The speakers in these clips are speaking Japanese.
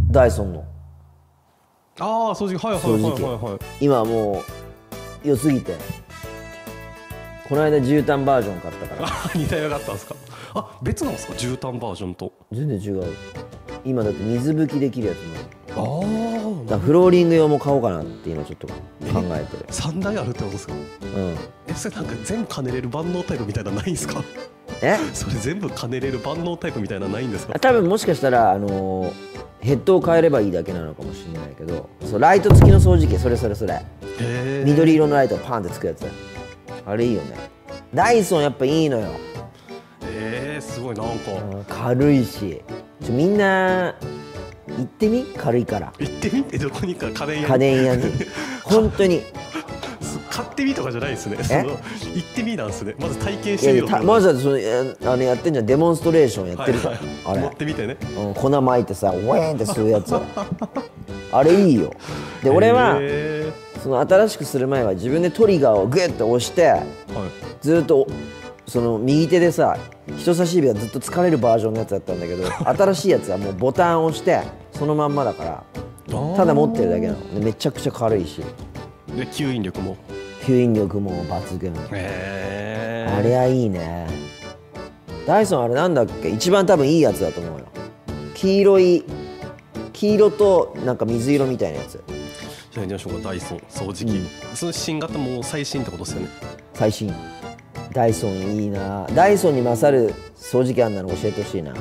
ダイソンの。 ああ、掃除機、はいはいはいはいはい。 今もう良すぎて、この間絨毯バージョン買ったから。 あ、似たようがあったんですか。あ、別なんですか、絨毯バージョンと。 全然違う。今だって水拭きできるやつもある。 ああ、 だからフローリング用も買おうかなって今ちょっと考えてる。 3台あるってことですか。それなんか全部兼ねれる万能タイプみたいなのないんですか。それ全部兼ねれる万能タイプみたいなのないんですか。 多分もしかしたらヘッドを変えればいいだけなのかもしれないけど、そうライト付きの掃除機、それ緑色のライトがパンってつくやつ、あれいいよね。ダイソンやっぱいいのよ。 すごい、なんか軽いし、みんな行ってみ、軽いから。 行ってみて、どこにか家電屋に本当に買ってみとかじゃないですね。行ってみなんですね。まず体験してみろ。 まずはそのやってんじゃん、デモンストレーションやってるから、あれ持ってみてね。 粉巻いてさ、ウェーンって吸うやつあれいいよ。で俺はその新しくする前は自分でトリガーをグッと押して、ずっとその右手でさ、人差し指がずっと疲れるバージョンのやつだったんだけど、新しいやつはもうボタンを押してそのまんまだから、ただ持ってるだけなので、めちゃくちゃ軽いし、 で吸引力も抜群。あれはいいね。ダイソンあれなんだっけ、一番多分いいやつだと思うよ。黄色となんか水色みたいなやつ。 じゃあ行きましょうか。ダイソン掃除機、その新型も最新ってことですよね。 最新。ダイソンいいな。ダイソンに勝る掃除機あんなの教えてほしいな。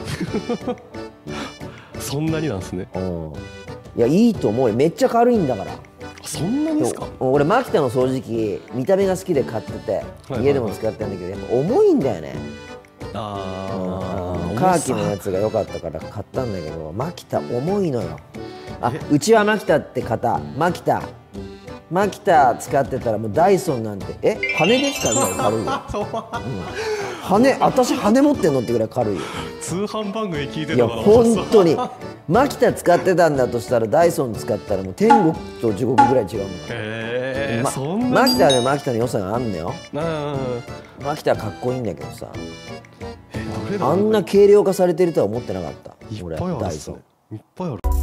そんなになんですね。 いや、いいと思うよ。めっちゃ軽いんだから。 そんなにですか。 俺マキタの掃除機見た目が好きで買ってて、家でも使ってるんだけど、やっぱ重いんだよね。カーキのやつが良かったから買ったんだけど、マキタ重いのよ。うちはマキタって方、マキタ使ってたら、もうダイソンなんて羽ですかぐらい軽いよ。私羽持ってんのってぐらい軽いよ。 通販番組聞いてるから。いや本当にマキタ使ってたんだとしたら、ダイソン使ったらもう天国と地獄ぐらい違うの。マキタでマキタの良さがあんのよ。マキタはかっこいいんだけどさ、あんな軽量化されてるとは思ってなかった俺。ダイソンいっぱいある。